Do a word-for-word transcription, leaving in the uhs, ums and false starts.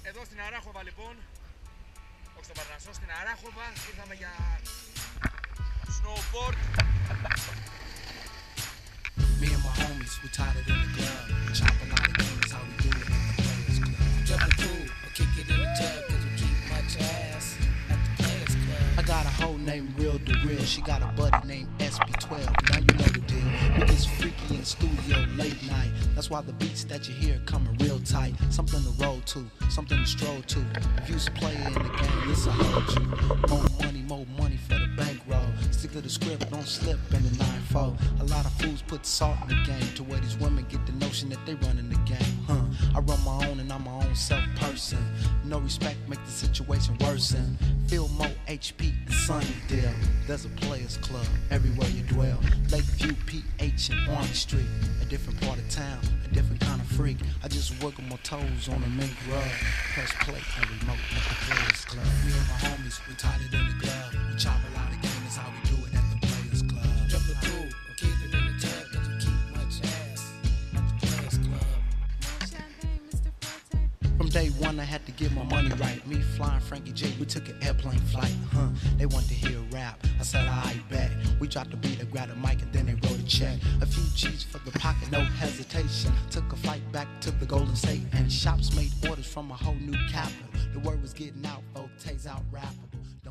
Εδώ στην Αράχοβα λοιπόν, όχι στον Παρνασσό, στην Αράχοβα, ήρθαμε για snowboard. Me and my homies, we tied it in the club. Chop a lot of games, how we do it in the Players Club. Jump the pool, or kick it in the tub, cause we keep much ass at the Players Club. I got a hoe named Real DeReal, she got a buddy named S B twelve. Now you know the deal, we get freaky in the studio late night. That's why the beats that you hear coming real tight. Something to roll to, something to stroll to. If you's a player in the game, this will hold you. More money, more money for the bankroll. Stick to the script, don't slip in the nine four. A lot of fools put salt in the game to where these women get the notion that they running the game. Huh? I run my own and I'm my own self person. No respect make the situation worsen. Feel more H P and Sunnydale. There's a Players Club everywhere you dwell. Lakeview, P H, and Orange Street. A different part of town, a different kind of freak. I just wiggle my toes on a mink rug. Press play and remote at the Players Club. Me and my homies, we tied it in the club. We chop a lot of game, that's how we do it at the Players Club. Jump the pool, or keep it in the tub, cause we keep much ass at the Players Club. From day one, I had to get my money right. Me flying Frankie J, we took an airplane flight. Huh? They wanted to hear rap. I said, I bet. We dropped the beat, I grabbed a mic, and then they wrote a check. A few G's for the pocket, no hesitation. Took a flight back to the Golden State, and shops made orders from a whole new capital. The word was getting out, folk, Tay's out rappable.